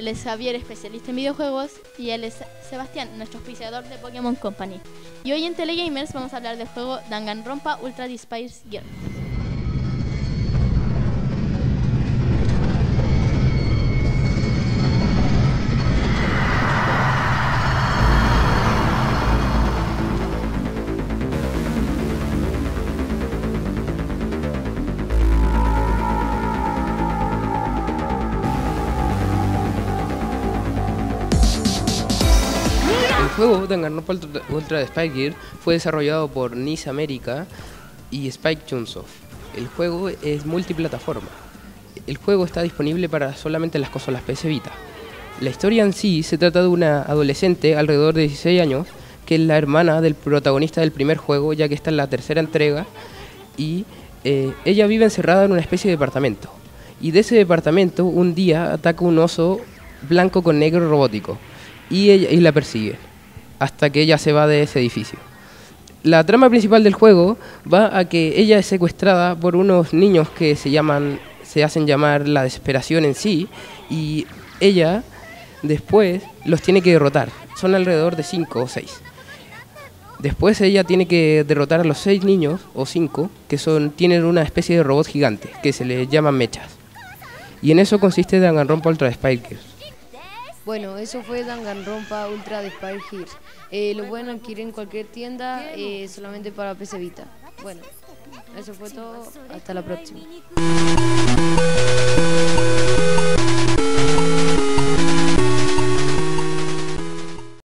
Él es Javier, especialista en videojuegos, y él es Sebastián, nuestro auspiciador de Pokémon Company. Y hoy en Telegamers vamos a hablar del juego Danganronpa Ultra Spice Girl. El juego Danganronpa Ultra Spike Gear fue desarrollado por NIS America y Spike Chunsoft. El juego es multiplataforma. El juego está disponible para solamente las consolas PS Vita. La historia en sí se trata de una adolescente alrededor de 16 años, que es la hermana del protagonista del primer juego, ya que está en la tercera entrega, y ella vive encerrada en una especie de departamento. Y de ese departamento un día ataca un oso blanco con negro robótico y la persigue hasta que ella se va de ese edificio. La trama principal del juego va a que ella es secuestrada por unos niños que se hacen llamar la desesperación en sí, y ella después los tiene que derrotar. Son alrededor de 5 o 6. Después ella tiene que derrotar a los 6 niños, o 5, que tienen una especie de robot gigante, que se les llaman mechas. Y en eso consiste Danganronpa Ultra Spike Gear. Bueno, eso fue Danganronpa Ultra de Spike Gears. Lo pueden adquirir en cualquier tienda, solamente para PC Vita. Bueno, eso fue todo. Hasta la próxima.